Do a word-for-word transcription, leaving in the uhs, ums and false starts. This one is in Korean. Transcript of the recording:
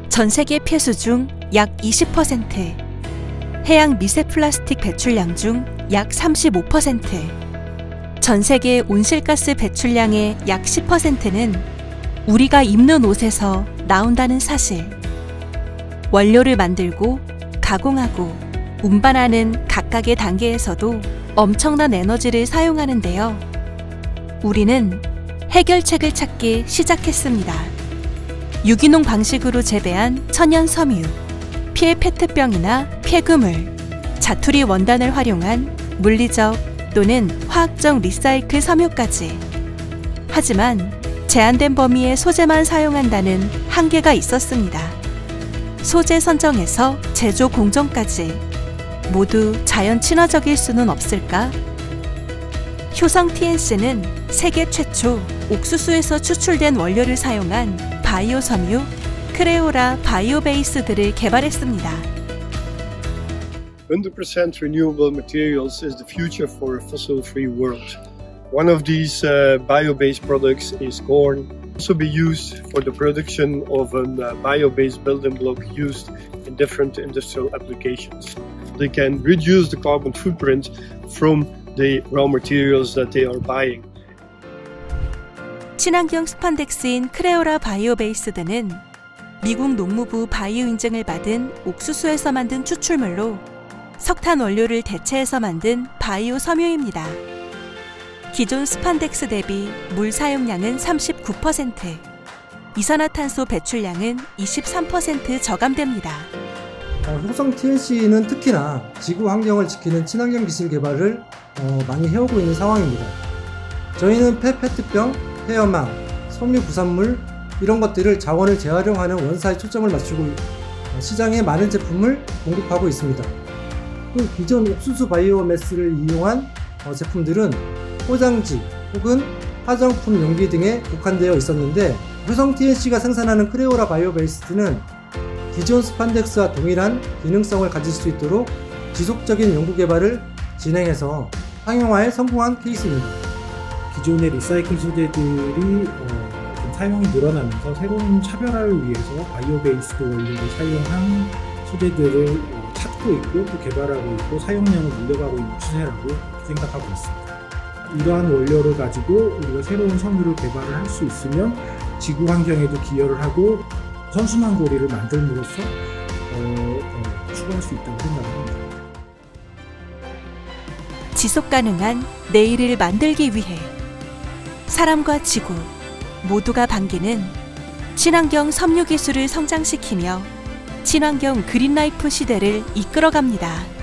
전 세계 폐수 중 약 이십 퍼센트, 해양 미세 플라스틱 배출량 중 약 삼십오 퍼센트, 전 세계 온실가스 배출량의 약 십 퍼센트는 우리가 입는 옷에서 나온다는 사실. 원료를 만들고 가공하고 운반하는 각각의 단계에서도 엄청난 에너지를 사용하는데요. 우리는 해결책을 찾기 시작했습니다. 유기농 방식으로 재배한 천연 섬유, 피해 페트병이나 폐그물, 자투리 원단을 활용한 물리적 또는 화학적 리사이클 섬유까지. 하지만 제한된 범위의 소재만 사용한다는 한계가 있었습니다. 소재 선정에서 제조 공정까지 모두 자연 친화적일 수는 없을까? 효성 티엔씨는 세계 최초 옥수수에서 추출된 원료를 사용한 바이오 섬유 크레오라 바이오 베이스들을 개발했습니다. one hundred percent renewable materials is the future for a fossil-free world. One of these uh, bio-based products is corn. Also be used for the production of a uh, bio-based building block used in different industrial applications. They can reduce the carbon footprint from the raw materials that they are buying. 친환경 스판덱스인 크레오라 바이오 베이스드는 미국 농무부 바이오 인증을 받은 옥수수에서 만든 추출물로 석탄 원료를 대체해서 만든 바이오 섬유입니다. 기존 스판덱스 대비 물 사용량은 삼십구 퍼센트, 이산화탄소 배출량은 이십삼 퍼센트 저감됩니다. 어, 효성 티엔씨는 특히나 지구 환경을 지키는 친환경 기술 개발을 어, 많이 해오고 있는 상황입니다. 저희는 폐페트병, 폐염망, 섬유 부산물 이런 것들을 자원을 재활용하는 원사에 초점을 맞추고 어, 시장에 많은 제품을 공급하고 있습니다. 또 기존 옥수수 바이오매스를 이용한 어, 제품들은 포장지 혹은 화장품 용기 등에 국한되어 있었는데 효성 티엔씨가 생산하는 크레오라 바이오 베이스드는 기존 스판덱스와 동일한 기능성을 가질 수 있도록 지속적인 연구 개발을 진행해서 상용화에 성공한 케이스입니다. 기존의 리사이클 소재들이 어, 좀 사용이 늘어나면서 새로운 차별화를 위해서 바이오 베이스드 원료를 사용한 소재들을 어, 찾고 있고 또 개발하고 있고 사용량을 늘려가고 있는 추세라고 생각하고 있습니다. 이러한 원료를 가지고 우리가 새로운 섬유를 개발을 할 수 있으면 지구 환경에도 기여를 하고 선순환 고리를 만들므로써 어, 어, 추구할 수 있다고 생각합니다. 지속 가능한 내일을 만들기 위해 사람과 지구 모두가 반기는 친환경 섬유 기술을 성장시키며 친환경 그린라이프 시대를 이끌어갑니다.